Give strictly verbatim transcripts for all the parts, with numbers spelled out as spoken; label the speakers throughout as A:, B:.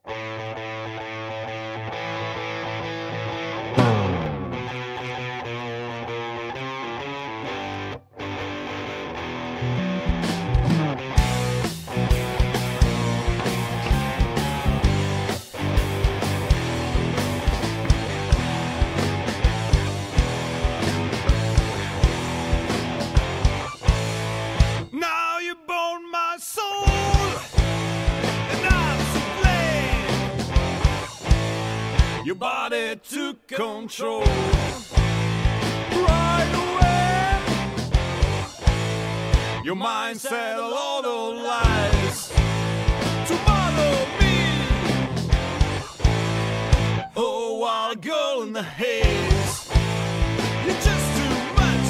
A: Your body took control right away. Your mind said a lot of lies to bother me. Oh, wild girl in the haze, you're just too much.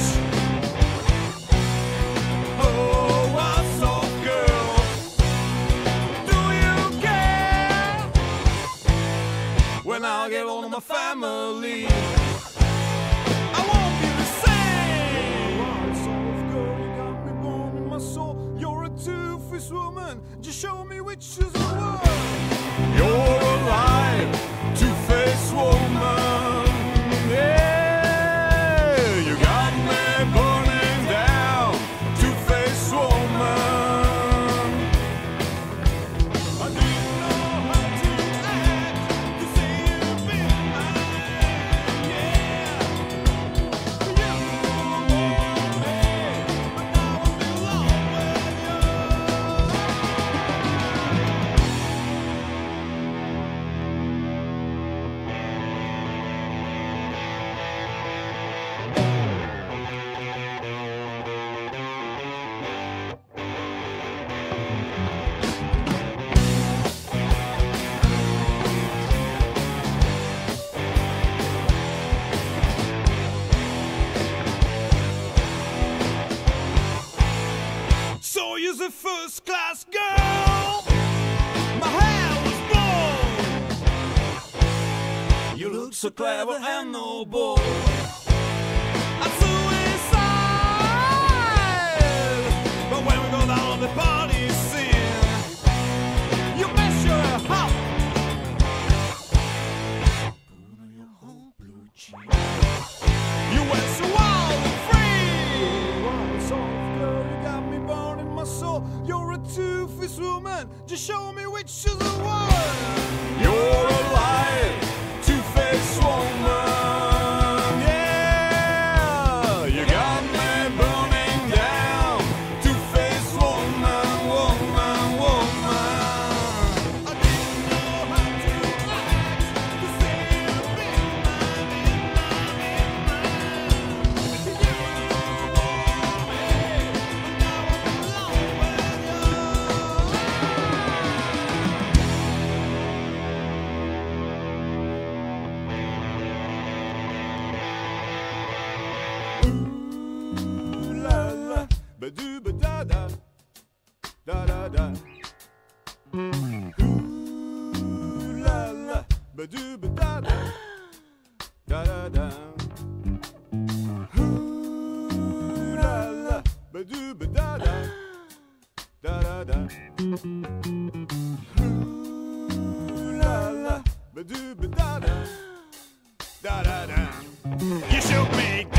A: Oh, wild soft girl, do you care when I get on my family? I won't be the same. Wild soft girl, you got me born in my soul. You're a two-faced woman, just show me which is the one. You're alive, two-faced woman. Yeah, you got me burning down, two-faced woman. I didn't know how to act to say you've been mine. Yeah, you want me, but now I'm in love with you. So you're the first class girl. My hair was blown. You look so clever and noble. I'm suicide. But when we go down on the party scene, you mess your heart. Put on your whole blue jeans. You went so wild and free. Wild soft girl, you got me born in my soul. You're a two-faced woman, just show me which is the one. You're alive, two-faced woman. Yeah, you got me burning down, two-faced woman, woman, woman. I didn't know how to act to say you've been mine, in mine, in mine. You want me, but now I'm in love with you. Ooh la la, ba doo ba da da, da da da. Ooh la la, ba doo ba da da, da da da. Ooh la la, ba doo ba da da, da da da. Ooh la la, ba doo ba da da, da da da. You shook me